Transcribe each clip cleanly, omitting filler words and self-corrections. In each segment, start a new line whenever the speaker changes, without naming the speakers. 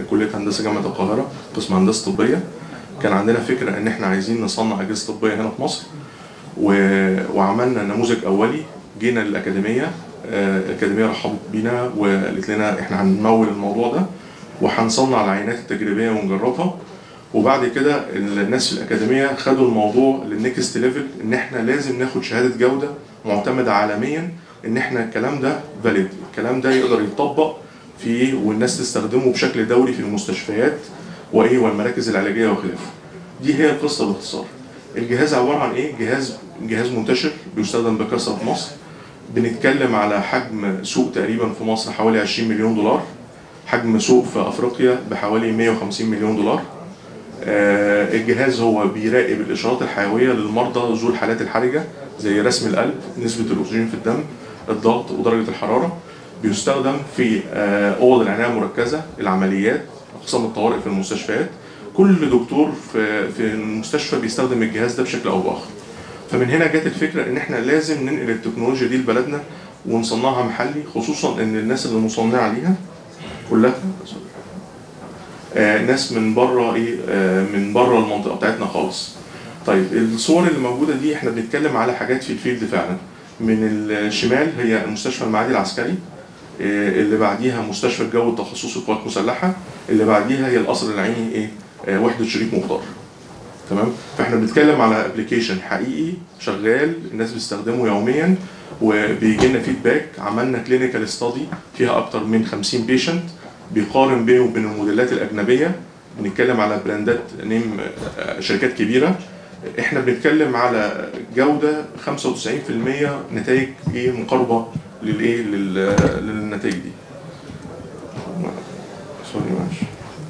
كليه هندسه جامعه القاهره قسم هندسه طبيه. كان عندنا فكره ان احنا عايزين نصنع اجهزه طبيه هنا في مصر، وعملنا نموذج اولي. جينا للاكاديميه، الاكاديميه رحبت بينا وقالت لنا احنا هنمول الموضوع ده وهنصنع العينات التجريبيه ونجربها. وبعد كده الناس في الاكاديميه خدوا الموضوع للنكست ليفل، ان احنا لازم ناخد شهاده جوده معتمده عالميا، ان احنا الكلام ده فاليد، الكلام ده يقدر يتطبق في والناس تستخدمه بشكل دوري في المستشفيات والمراكز العلاجيه وخلافه. دي هي القصه باختصار. الجهاز عباره عن ايه؟ جهاز منتشر بيستخدم بكثره في مصر. بنتكلم على حجم سوق تقريبا في مصر حوالي 20 مليون دولار، حجم سوق في افريقيا بحوالي 150 مليون دولار. الجهاز هو بيراقب الاشارات الحيويه للمرضى ذو الحالات الحرجه زي رسم القلب، نسبه الاكسجين في الدم، الضغط ودرجه الحراره. بيستخدم في اوض العنايه المركزه، العمليات، اقسام الطوارئ في المستشفيات. كل دكتور في المستشفى بيستخدم الجهاز ده بشكل او باخر. فمن هنا جت الفكره ان احنا لازم ننقل التكنولوجيا دي لبلدنا ونصنعها محلي، خصوصا ان الناس اللي مصنعه ليها كلها ناس من بره من بره المنطقه بتاعتنا خالص. طيب الصور اللي موجوده دي احنا بنتكلم على حاجات في الفيلد فعلا. من الشمال هي مستشفى المعادي العسكري، اللي بعديها مستشفى الجو التخصصي قوات مسلحه، اللي بعديها هي القصر العيني وحده شريف مختار. تمام؟ فاحنا بنتكلم على ابلكيشن حقيقي شغال، الناس بتستخدمه يوميا وبيجي لنا فيدباك. عملنا كلينيكال ستادي فيها اكتر من 50 بيشنت، بيقارن بينه وبين الموديلات الاجنبيه. بنتكلم على براندات نيم شركات كبيره. احنا بنتكلم على جوده 95% نتائج مقاربه للنتائج دي. سوري معلش.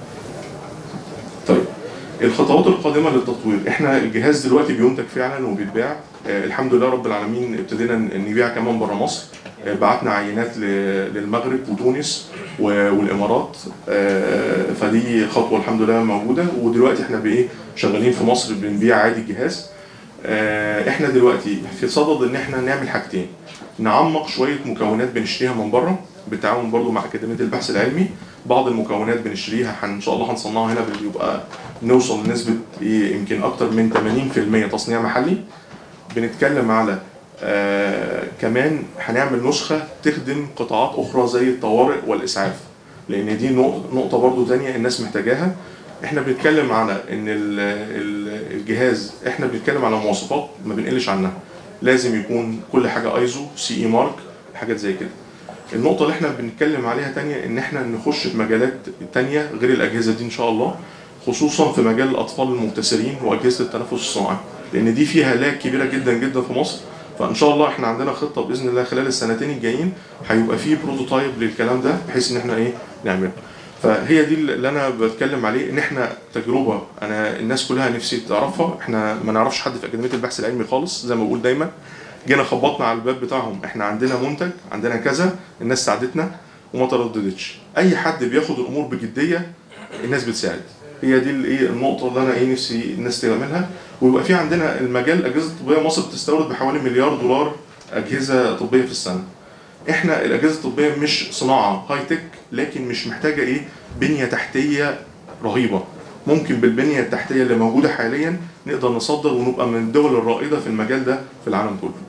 طيب الخطوات القادمه للتطوير، احنا الجهاز دلوقتي بينتج فعلا وبيتباع. الحمد لله رب العالمين ابتدينا نبيع كمان بره مصر. بعتنا عينات للمغرب وتونس والامارات. فدي خطوه الحمد لله موجوده. ودلوقتي احنا شغالين في مصر بنبيع عادي الجهاز. احنا دلوقتي في صدد ان احنا نعمل حاجتين: نعمق شويه مكونات بنشتريها من بره بالتعاون برضو مع اكاديميه البحث العلمي. بعض المكونات بنشتريها ان شاء الله هنصنعها هنا، بيبقى نوصل لنسبه يمكن اكتر من 80% تصنيع محلي. بنتكلم على كمان هنعمل نسخه تخدم قطاعات اخرى زي الطوارئ والاسعاف، لان دي نقطه برضو تانية الناس محتاجاها. احنا بنتكلم على ان الجهاز، احنا بنتكلم على مواصفات ما بنقلش عنها. لازم يكون كل حاجه ايزو CE مارك، حاجات زي كده. النقطه اللي احنا بنتكلم عليها تانية ان احنا نخش في مجالات تانية غير الاجهزه دي ان شاء الله، خصوصا في مجال الاطفال المبتسرين واجهزه التنفس الصناعي، لان دي فيها لاج كبيره جدا جدا في مصر. فان شاء الله احنا عندنا خطه باذن الله خلال السنتين الجايين هيبقى في بروتوتايب للكلام ده، بحيث ان احنا نعمله. فهي دي اللي انا بتكلم عليه، ان احنا تجربه انا الناس كلها نفسي تعرفها. احنا ما نعرفش حد في اكاديميه البحث العلمي خالص، زي ما بقول دايما. جينا خبطنا على الباب بتاعهم، احنا عندنا منتج، عندنا كذا، الناس ساعدتنا وما ترددتش. اي حد بياخد الامور بجديه الناس بتساعد. هي دي النقطه اللي انا نفسي الناس تعملها. ويبقى في عندنا المجال الاجهزه الطبيه، مصر بتستورد بحوالي $1 مليار اجهزه طبيه في السنه. احنا الاجهزه الطبيه مش صناعه هاي تك، لكن مش محتاجه بنيه تحتيه رهيبه. ممكن بالبنيه التحتيه اللي موجوده حاليا نقدر نصدر ونبقى من الدول الرائده في المجال ده في العالم كله.